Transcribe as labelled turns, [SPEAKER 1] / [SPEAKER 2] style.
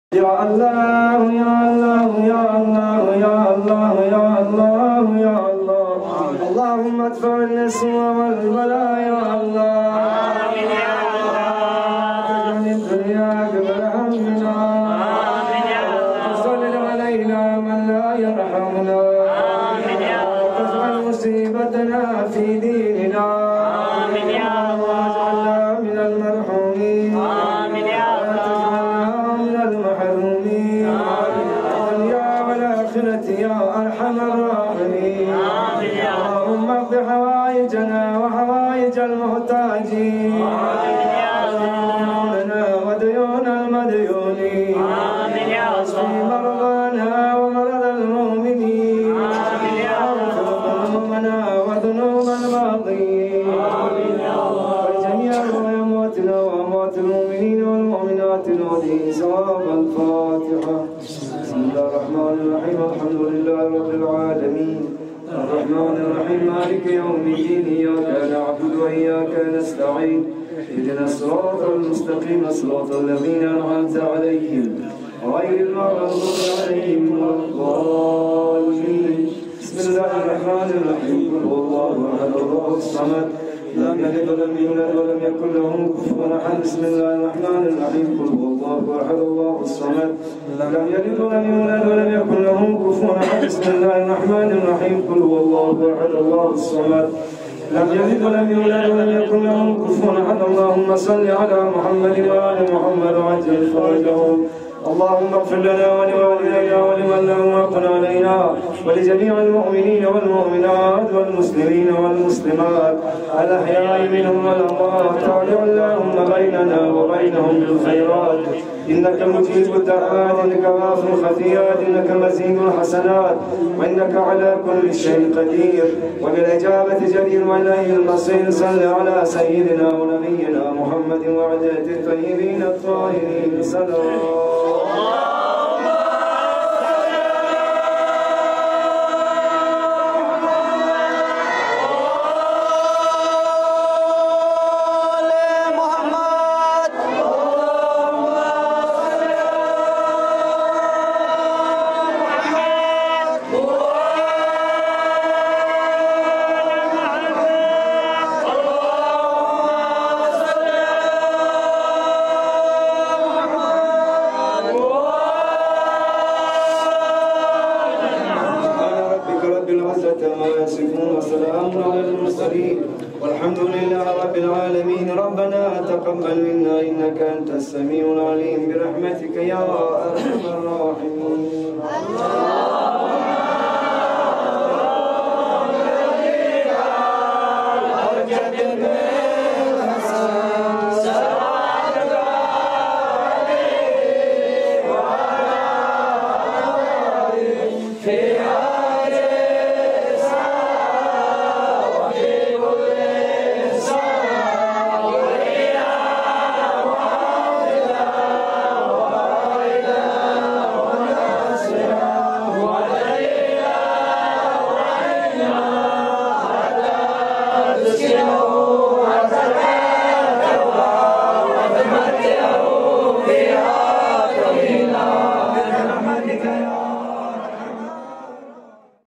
[SPEAKER 1] يا الله يا الله يا الله يا الله يا الله يا الله اللهم ادفع النسوء والبلاء يا الله آمين يا الله اجعل الدنيا قبل همنا آمين يا الله وسلل علينا من لا يرحمنا آمين يا الله واجعل مصيبتنا في ديننا آمين يا الله واجعلنا من المرحومين آمين يا الله يا أرحم الراحمين اللهم اقض حوائجنا وحوائج المحتاجين ديوننا وديون المديونين واشف مرضانا ومرضى المؤمنين واغفر ذنوبنا وذنوب الماضين وجميع أمواتنا وأموات المؤمنين والمؤمنات الذين ثواب الفاتحة. بسم الله الرحمن الرحيم الحمد لله رب العالمين الرحمن الرحيم مالك يوم الدين إياك نعبد وإياك نستعين اهدنا الصراط المستقيم صراط الذين أنعمت عليهم غير المغضوب عليهم ولا الضالين. بسم الله الرحمن الرحيم قل هو الله أحد الله الصمد لم يلد ولم يولد ولم يكن له كفوا أحد. بسم الله الرحمن الرحيم قل هو الله أحد الله الصمد لم يلد ولم يولد ولم يكن له كفوا أحد. بسم الله الرحمن الرحيم قل هو الله أحد الله الصمد لم يلد ولم يولد ولم يكن له كفوا أحد. اللهم صل على محمد وآل محمد وعجل فرجهم. اللهم اغفر لنا ولوالدينا ولمن له حق علينا ولجميع المؤمنين والمؤمنات والمسلمين والمسلمات الأحياء منهم والأموات. تابع اللهم بيننا وبينهم بالخيرات إنك مجيب الدعوات إنك غافر الخطيئات إنك مزيد الحسنات وإنك على كل شيء قدير وبالإجابة جدير وإليه المصير. صل على سيدنا ونبينا محمد وعلى الطيبين الطاهرين صلوات. والحمد لله رب العالمين. ربنا تقبل منا إنك أنت السميع العليم برحمتك يا أرحم الراحمين.
[SPEAKER 2] Let's go.